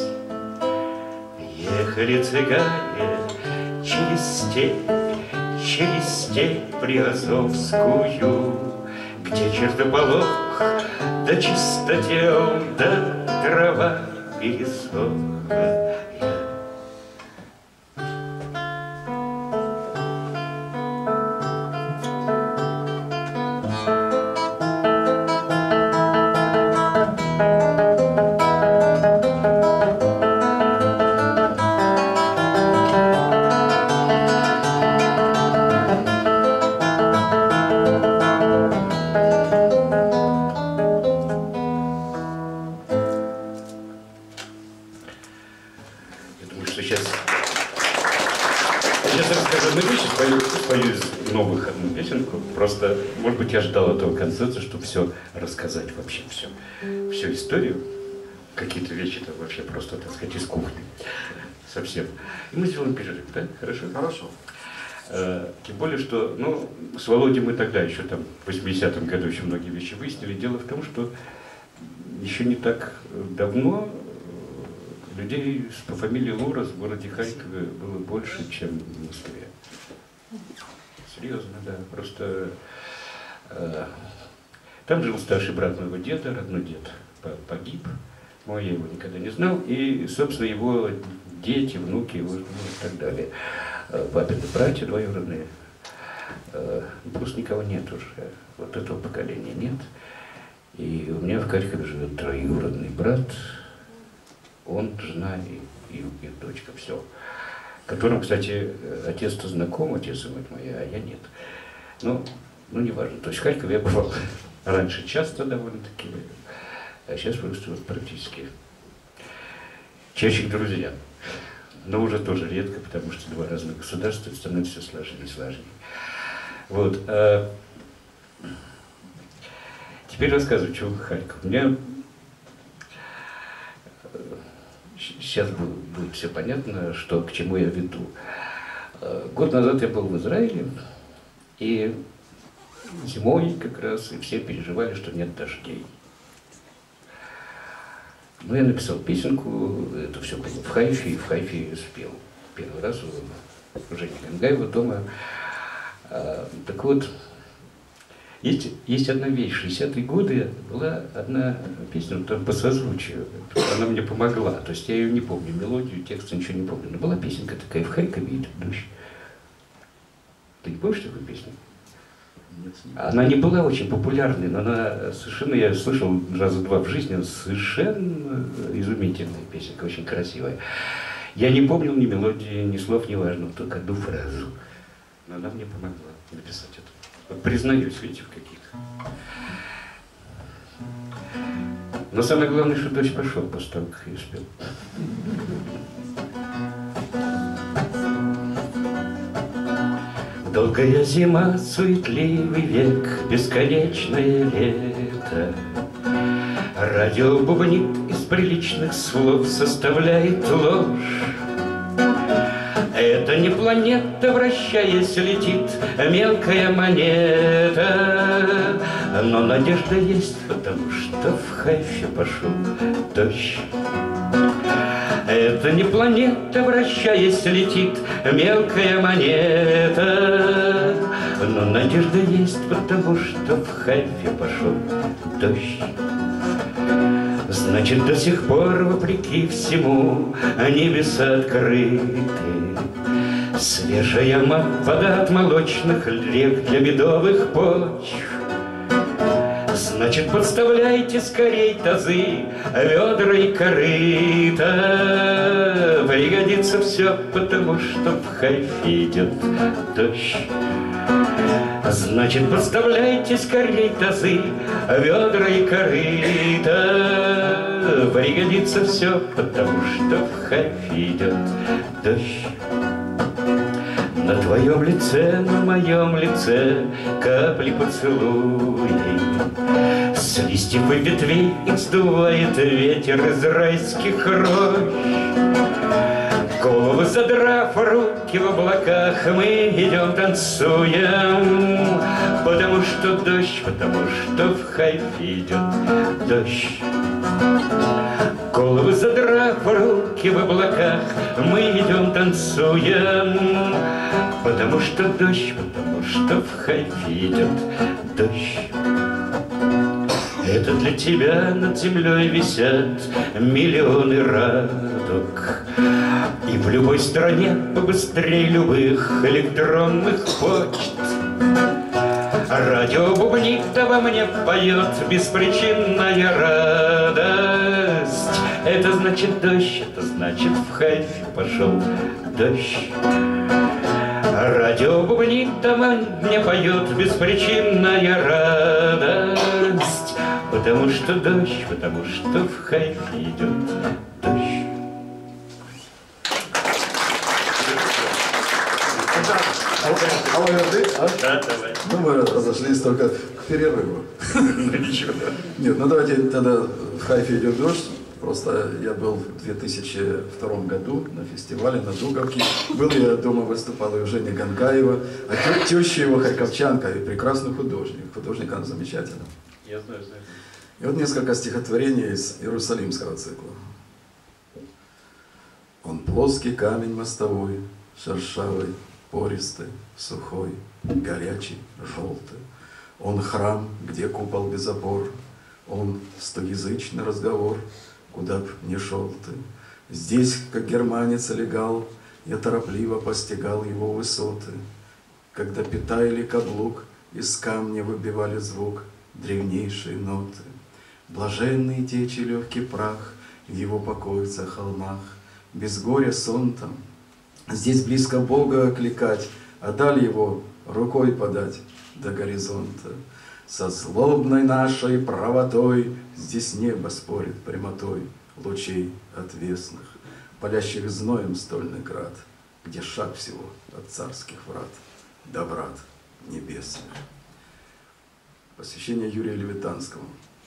Ехали цыгане через степь, через степь приазовскую, где чертополох да чистотел, да трава пересохла. Просто, может быть, я ждал этого концерта, чтобы все рассказать, вообще все, всю историю, какие-то вещи там вообще просто, так сказать, из кухни, совсем. И мы сделаем перерыв, да? Хорошо? Хорошо. А, тем более, что, ну, с Володей мы тогда еще там, в восьмидесятом году еще многие вещи выяснили. Дело в том, что еще не так давно людей по фамилии Лурас в городе Харькове было больше, чем в Москве. Серьезно, да. Просто э, там жил старший брат моего деда, родной дед погиб, мой, я его никогда не знал, и, собственно, его дети, внуки, его, ну, и так далее. Э, папины братья двоюродные. Э, просто никого нет уже. Вот этого поколения нет. И у меня в Харькове живет троюродный брат, он, жена и, и, и дочка, все. Которым, кстати, отец-то знаком, отец и мать моя, а я нет. Ну, ну не важно. То есть в Харькове я бывал раньше часто довольно-таки, а сейчас просто вот практически чаще к друзьям. Но уже тоже редко, потому что два разных государства, и становится все сложнее и сложнее. Вот. А теперь рассказываю, что Харьков. У меня сейчас будет, будет все понятно, что, к чему я веду. Год назад я был в Израиле, и зимой как раз, и все переживали, что нет дождей. Ну, я написал песенку, это все было в Хайфе, и в Хайфе спел. Первый раз у Жени Гангаева дома. А, так вот, есть, есть одна вещь. В шестидесятые годы была одна песня, там по созвучию. Она мне помогла. То есть я ее не помню, мелодию, текста ничего не помню. Но была песенка такая: в Харькове идет дождь. Ты не помнишь такую песню? Она не была очень популярной, но она совершенно, я слышал раза два в жизни, совершенно изумительная песенка, очень красивая. Я не помнил ни мелодии, ни слов, ни важно, только одну фразу. Но она мне помогла написать это. Вот признаюсь, видите, в каких-то. Но самое главное, что дождь пошел после того, как я спел. Долгая зима, суетливый век, бесконечное лето. Радио бубнит из приличных слов, составляет ложь. Это не планета, вращаясь, летит мелкая монета. Но надежда есть, потому что в Хайфе пошел дождь. Это не планета, вращаясь, летит мелкая монета. Но надежда есть, потому что в Хайфе пошел дождь. Значит, до сих пор, вопреки всему, небеса открыты. Свежая вода от молочных рек для медовых почв. Значит, подставляйте скорей тазы, ведра и корыта. Пригодится все, потому что в Хайфе идет дождь. Значит, подставляйте скорей тазы, ведра и корыта. Пригодится все, потому что в Хайфе идет дождь. На твоем лице, на моем лице капли поцелуй. С листьев и ветвей их сдувает ветер из райских рощ. Головы задрав, руки в облаках, мы идем танцуем. Потому что дождь, потому что в Хайфе идет дождь. Головы задрав, руки в облаках, мы идем танцуем. Потому что дождь, потому что в Хайфе идет дождь. Это для тебя над землей висят миллионы радуг. И в любой стране побыстрее любых электронных почт. Радио бубнит, а во мне поет беспричинная радость. Это значит дождь, это значит в Хайфе пошел дождь. Радио бубнит, а во мне поет беспричинная радость. Потому что дождь, потому что в Хайфе идет дождь. Да, давай. Ну, мы разошлись только к перерыву. Ничего. Нет, ну давайте тогда в Хайфе идет дождь. Просто я был в две тысячи втором году на фестивале на Дуговке. Был я дома, выступал у Евгения Ганкаева, а теща его харьковчанка и прекрасный художник. Художник она замечательная. Я знаю, знаю. И вот несколько стихотворений из Иерусалимского цикла. Он плоский камень мостовой, шершавый, пористый, сухой, горячий, желтый. Он храм, где купол без опор. Он стоязычный разговор, куда б не шел ты. Здесь, как германец легал, я торопливо постигал его высоты. Когда пята или каблук из камня выбивали звук древнейшие ноты. Блаженные течи легкий прах в его покоится холмах. Без горя сон там. Здесь близко Бога окликать, а даль его рукой подать до горизонта. Со злобной нашей правотой здесь небо спорит прямотой лучей отвесных, палящих зноем стольный град, где шаг всего от царских врат до врат небесных. Посвящение Юрия Левитанскому.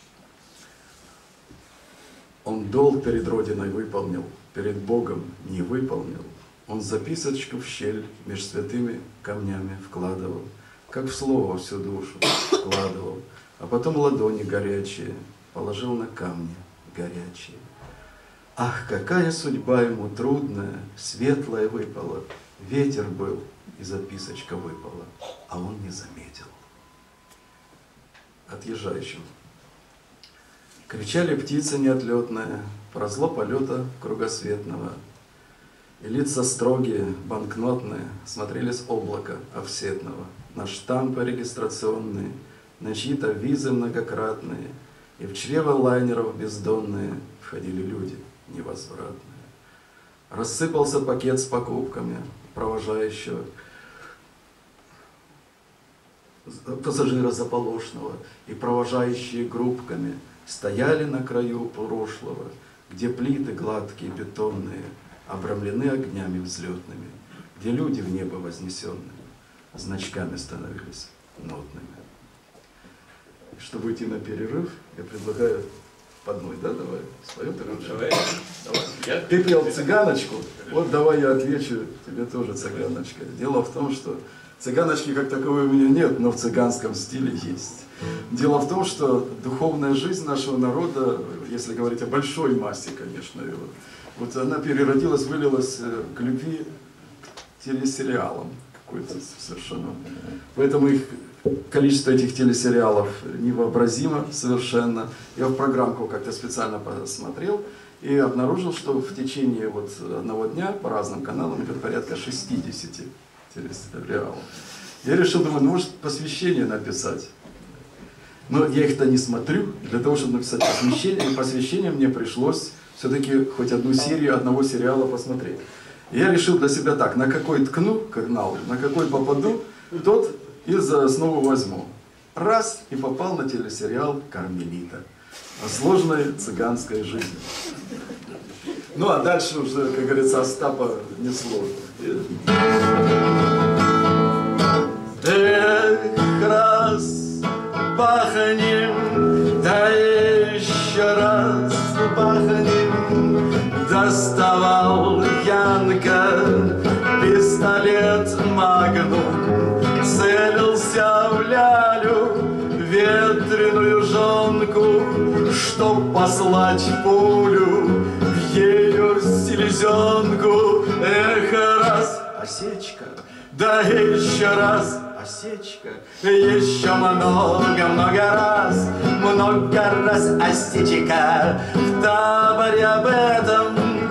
Он долг перед Родиной выполнил, перед Богом не выполнил. Он записочку в щель меж святыми камнями вкладывал, как в слово всю душу вкладывал, а потом ладони горячие положил на камни горячие. Ах, какая судьба ему трудная, светлая выпала, ветер был, и записочка выпала, а он не заметил. Отъезжающим. Кричали птицы неотлетная про зло полета кругосветного. И лица строгие, банкнотные, смотрели с облака офсетного на штампы регистрационные, на чьи-то визы многократные, и в чрево лайнеров бездонные входили люди невозвратные. Рассыпался пакет с покупками провожающего пассажира заполошного, и провожающие группками стояли на краю прошлого, где плиты гладкие, бетонные, обрамлены огнями взлетными, где люди в небо вознесенные значками становились нотными. И чтобы идти на перерыв, я предлагаю по одной, да, давай, споем ты лучше. Давай. Давай. Ты пел цыганочку, вот давай я отвечу тебе тоже цыганочка. Дело в том, что цыганочки как таковой у меня нет, но в цыганском стиле есть. Дело в том, что духовная жизнь нашего народа, если говорить о большой массе, конечно, его, вот она переродилась, вылилась к любви к телесериалам какой-то совершенно. Поэтому их, количество этих телесериалов невообразимо совершенно. Я в программку как-то специально посмотрел и обнаружил, что в течение вот одного дня по разным каналам идет порядка шестидесяти телесериалов. Я решил, думаю, ну, может посвящение написать. Но я их-то не смотрю. Для того, чтобы написать посвящение, посвящение мне пришлось все-таки хоть одну серию одного сериала посмотреть. И я решил для себя так, на какой ткну канал, на какой попаду, тот и за основу возьму. Раз, и попал на телесериал «Кармелита» о сложной цыганской жизни. Ну а дальше уже, как говорится, Остапа несложно. Эх, раз бахнем, да еще раз бахнем. Доставал Янка пистолет Магнум, целился в лялю, ветреную жонку, чтоб послать пулю в ее селезенку. Эх, раз осечка, да еще раз осечка, еще много-много раз, много раз осечка. В таборе об этом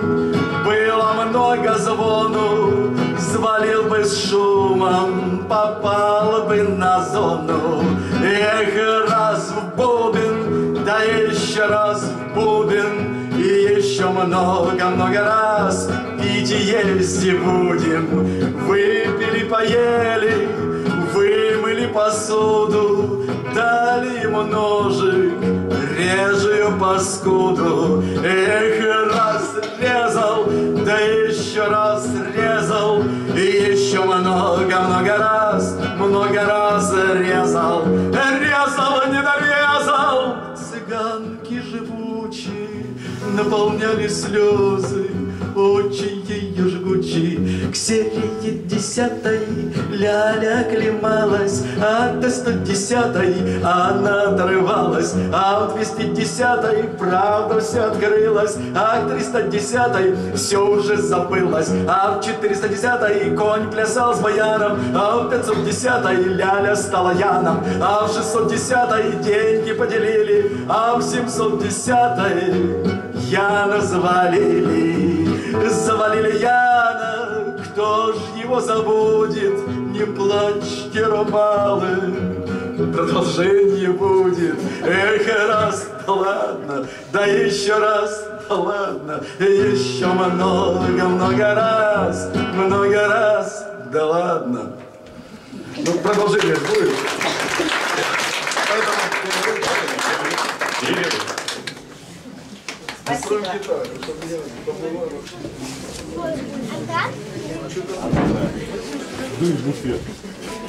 было много звону, свалил бы с шумом, попал бы на зону. Эх, раз в бубен, да еще раз в бубен, и еще много-много раз пить и есть и будем. Выпили, поели, вымыли посуду, дали ему ножик, режу паскуду. Эх, раз резал, да еще раз резал, и еще много-много раз, много раз резал. Резал, не дорезал. Цыганки живучие наполняли слезы, очень ее жгучи. К серии десятой ляля клемалась, а до сто десятой она отрывалась, а в двести десятой правда все открылась, а к триста десятой все уже забылось, а в четыреста десятой конь плясал с баяном, а в пятьсот десятой ляля стала Яном, а в шестьсот десятой деньги поделили, а в семьсот десятой Яна завалили. Завалили Яна, кто ж его забудет? Не плачьте, ромалы, продолжение будет. Эх, раз, да ладно, да еще раз, да ладно, еще много-много раз, много раз, да ладно. Ну, продолжение будет. Спасибо. Дуй в буфет.